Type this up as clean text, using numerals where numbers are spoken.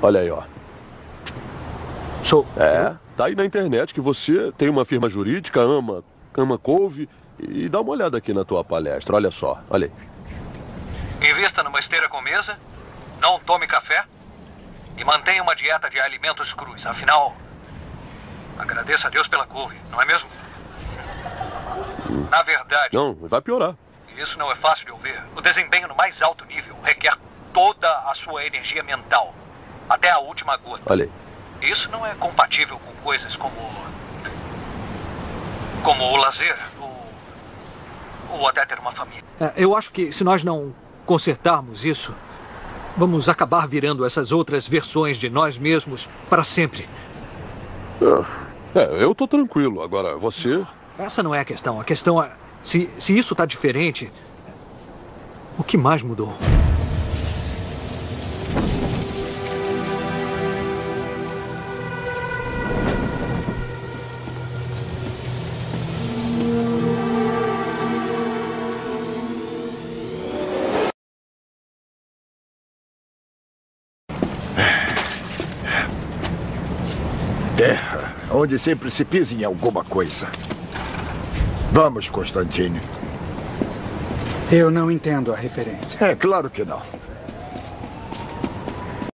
Olha aí, ó. Eu? Tá aí na internet que você tem uma firma jurídica, ama couve. E dá uma olhada aqui na tua palestra, olha só, olha aí. Invista numa esteira com mesa, não tome café e mantenha uma dieta de alimentos crus. Afinal, agradeça a Deus pela couve, não é mesmo? Na verdade... Não, vai piorar. Isso não é fácil de ouvir. O desempenho no mais alto nível requer toda a sua energia mental, até a última gota. Olha aí. Isso não é compatível com coisas como o lazer, ou até ter uma família. Eu acho que se nós não consertarmos isso, vamos acabar virando essas outras versões de nós mesmos para sempre. Eu tô tranquilo. Agora, você... Essa não é a questão. A questão é, se isso tá diferente, o que mais mudou? Terra, onde sempre se pisa em alguma coisa. Vamos, Constantine. Eu não entendo a referência. É claro que não.